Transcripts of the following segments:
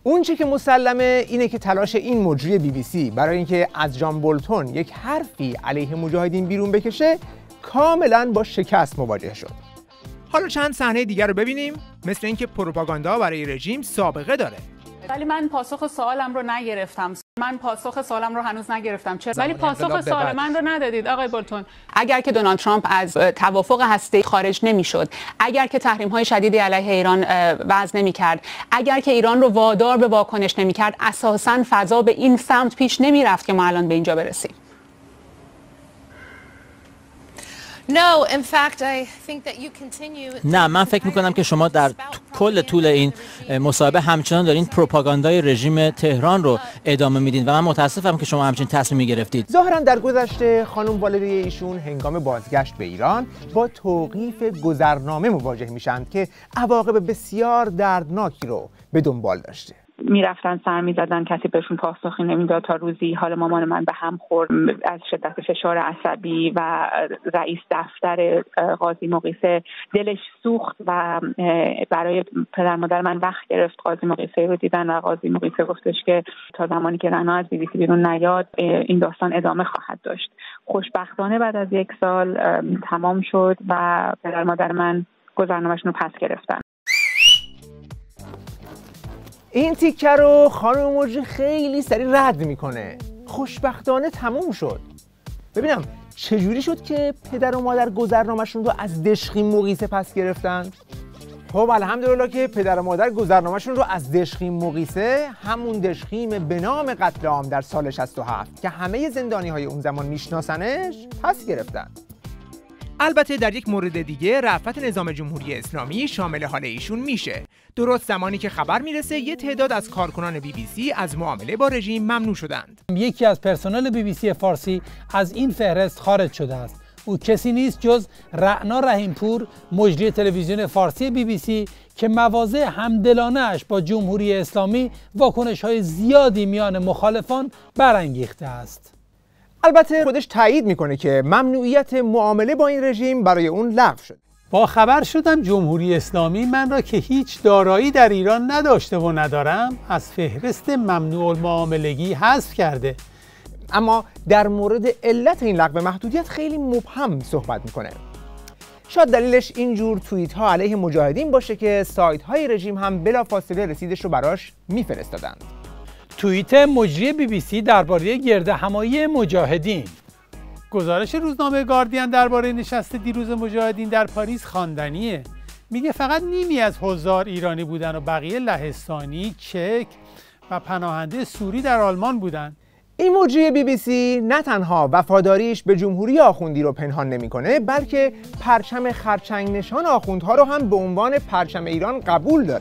اون چی که مسلمه اینه که تلاش این مجری BBC برای اینکه از جان بولتون یک حرفی علیه مجاهدین بیرون بکشه کاملا با شکست مواجه شد. حالا چند صحنه دیگر رو ببینیم، مثل اینکه پروپاگاندا برای رژیم سابقه داره. ولی من پاسخ سوالم رو نگرفتم. هنوز نگرفتم. چرا؟ ولی پاسخ سوال من رو ندادید آقای بولتون. اگر که دونالد ترامپ از توافق هسته‌ای خارج نمی‌شد، اگر که تحریم‌های شدیدی علیه ایران وضع نمی‌کرد، اگر که ایران رو وادار به واکنش نمی‌کرد، اساساً فضا به این سمت پیش نمی‌رفت که ما الان به اینجا برسیم. نه، من فکر میکنم که شما در کل طول این مصاحبه همچنان دارین پروپاگاندای رژیم تهران رو ادامه میدین و من متاسفم که شما همچین تصمیمی گرفتید. ظاهرا در گذشته خانم والدی ایشون هنگام بازگشت به ایران با توقیف گذرنامه مواجه میشن که عواقب بسیار دردناکی رو به دنبال داشته. میرفتن سر میزدن، کسی بهشون پاسخی نمیداد تا روزی حال مامان من به هم خورد از شدت فشار عصبی و رئیس دفتر قاضی مقیسه دلش سوخت و برای پدر مادر من وقت گرفت قاضی مقیسه رو دیدن و قاضی مقیسه گفتش که تا زمانی که رنا از BBC بیرون نیاد این داستان ادامه خواهد داشت. خوشبختانه بعد از 1 سال تمام شد و پدر مادر من گذرنامه‌شون رو پس گرفتن. این تیکه رو خانم مجری خیلی سریع رد میکنه. خوشبختانه تموم شد. ببینم چجوری شد که پدر و مادر گذرنامه‌شون رو از دشخیم مقیسه پس گرفتن؟ خب الحمدلله که پدر و مادر گذرنامه‌شون رو از دشخیم مقیسه، همون دشخیم به نام قتل عام در سال 67 که همه زندانی‌های اون زمان میشناسنش، پس گرفتن. البته در یک مورد دیگه رأفت نظام جمهوری اسلامی شامل حال ایشون میشه. درست زمانی که خبر میرسه یه تعداد از کارکنان BBC از معامله با رژیم ممنوع شدند. یکی از پرسنل BBC فارسی از این فهرست خارج شده است. او کسی نیست جز رعنا رحیمپور، مجری تلویزیون فارسی BBC که مواضع همدلانه‌اش با جمهوری اسلامی واکنش‌های زیادی میان مخالفان برانگیخته است. البته خودش تایید میکنه که ممنوعیت معامله با این رژیم برای اون لغو شد. با خبر شدم جمهوری اسلامی من را که هیچ دارایی در ایران نداشته و ندارم از فهرست ممنوع المعاملگی حذف کرده. اما در مورد علت این لغو محدودیت خیلی مبهم صحبت میکنه. شاید دلیلش اینجور توییت ها علیه مجاهدین باشه که سایت های رژیم هم بلافاصله رسیدش رو براش میفرستادند. توییت مجری BBC درباره گردهمایی مجاهدین. گزارش روزنامه گاردین درباره نشست دیروز مجاهدین در پاریس خواندنیه. میگه فقط نیمی از حضار ایرانی بودن و بقیه لهستانی، چک و پناهنده سوری در آلمان بودن. این مجری BBC نه تنها وفاداریش به جمهوری آخوندی رو پنهان نمیکنه، بلکه پرچم خرچنگ نشان آخوندها رو هم به عنوان پرچم ایران قبول داره.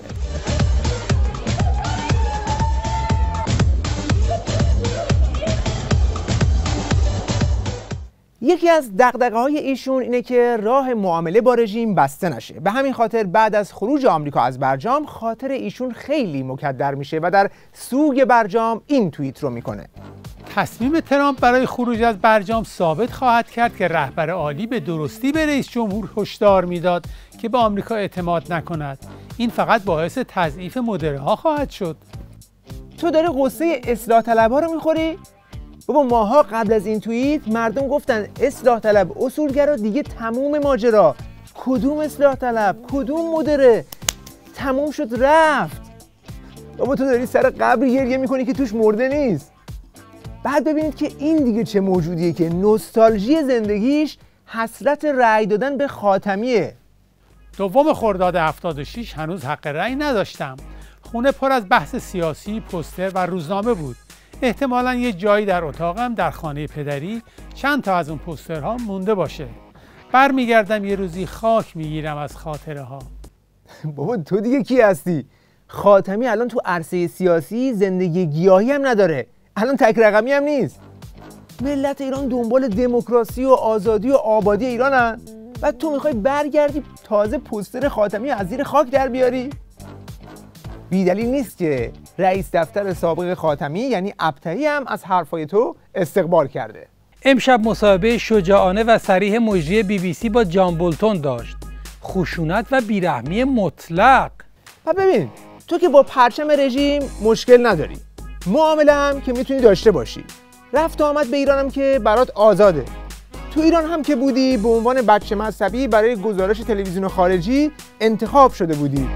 یکی از دغدغه‌های ایشون اینه که راه معامله با رژیم بسته نشه. به همین خاطر بعد از خروج آمریکا از برجام خاطر ایشون خیلی مکدر میشه و در سوگ برجام این توییت رو میکنه. تصمیم ترامپ برای خروج از برجام ثابت خواهد کرد که رهبر عالی به درستی به رئیس جمهور هشدار میداد که به آمریکا اعتماد نکند. این فقط باعث تضعیف مدره ها خواهد شد. تو داری قصه اصلاح طلب‌ها رو میخوری؟ بابا ماها قبل از این توییت مردم گفتن اصلاح طلب اصولگرا دیگه تموم ماجرا. کدوم اصلاح طلب؟ کدوم مدره؟ تموم شد رفت. بابا تو داری سر قبر گریه میکنی که توش مرده نیست. بعد ببینید که این دیگه چه موجودیه که نوستالژی زندگیش حسرت رأی دادن به خاتمیه. 2 خرداد 76 هنوز حق رأی نداشتم. خونه پر از بحث سیاسی، پوستر و روزنامه بود. احتمالاً یه جایی در اتاقم در خانه پدری چند تا از اون پوسترها مونده باشه. برمیگردم یه روزی خاک میگیرم از خاطره ها. بابا تو دیگه کی هستی؟ خاتمی الان تو عرصه سیاسی زندگی گیاهی هم نداره. الان تک رقمی هم نیست. ملت ایران دنبال دموکراسی و آزادی و آبادی ایرانن. بعد تو میخوای برگردی تازه پوستر خاتمی از زیر خاک در بیاری؟ بیدلیل نیست که رئیس دفتر سابق خاتمی یعنی ابطحی هم از حرفای تو استقبال کرده. امشب مصاحبه شجاعانه و صریح مجری BBC با جان بولتون داشت. خشونت و بیرحمی مطلق. و ببین تو که با پرچم رژیم مشکل نداری، معامله هم که میتونی داشته باشی، رفت و آمد به ایران هم که برات آزاده. تو ایران هم که بودی به عنوان بچه مذهبی برای گزارش تلویزیون خارجی انتخاب شده بودی.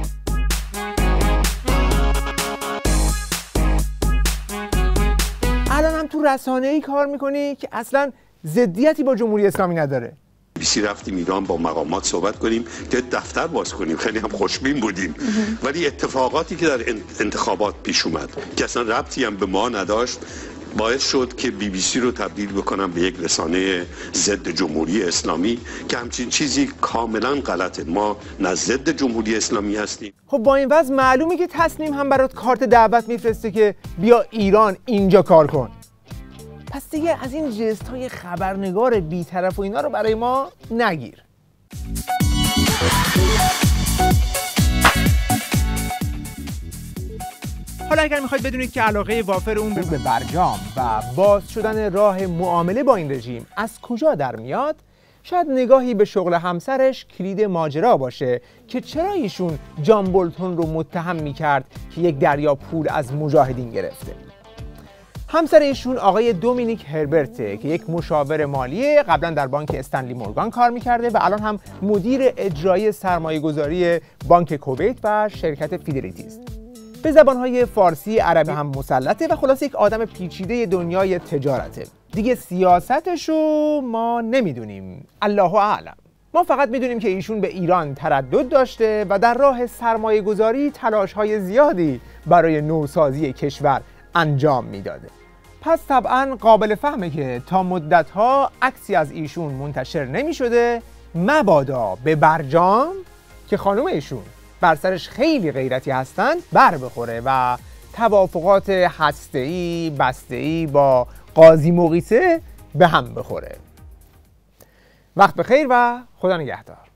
الان هم تو رسانه‌ای کار میکنی که اصلا ضدیتی با جمهوری اسلامی نداره. بیسی رفتیم ایران با مقامات صحبت کنیم که دفتر باز کنیم، خیلی هم خوشبین بودیم، ولی اتفاقاتی که در انتخابات پیش اومد که اصلا ربطی هم به ما نداشت باعث شد که BBC رو تبدیل بکنم به یک رسانه ضد جمهوری اسلامی که همچین چیزی کاملا غلطه. ما نه ضد جمهوری اسلامی هستیم. خب با این وضع معلومه که تصنیم هم برات کارت دعوت میفرسته که بیا ایران اینجا کار کن. پس دیگه از این جست های خبرنگار بی‌طرف و اینا رو برای ما نگیر. حالا اگر میخواید بدونید که علاقه وافر اون به برجام و باز شدن راه معامله با این رژیم از کجا در میاد، شاید نگاهی به شغل همسرش کلید ماجرا باشه که چرا ایشون جان بولتون رو متهم میکرد که یک دریا پول از مجاهدین گرفته. همسر ایشون آقای دومینیک هربرته که یک مشاور مالیه، قبلا در بانک استنلی مورگان کار میکرده و الان هم مدیر اجرایی سرمایه‌گذاری بانک کویت و شرکت فیدلیتی است. به زبانهای فارسی، عربی هم مسلطه و خلاص یک آدم پیچیده دنیای تجارته. دیگه سیاستشو ما نمیدونیم، الله اعلم. ما فقط میدونیم که ایشون به ایران تردد داشته و در راه سرمایه‌گذاری تلاش‌های زیادی برای نوسازی کشور انجام میداده. پس طبعا قابل فهمه که تا مدت‌ها عکسی از ایشون منتشر نمی‌شده، مبادا به برجام که خانم ایشون بر سرش خیلی غیرتی هستند بر بخوره و توافقات هسته‌ای بسته‌ای با قاضی مغیثه به هم بخوره. وقت بخیر و خدا نگهدار.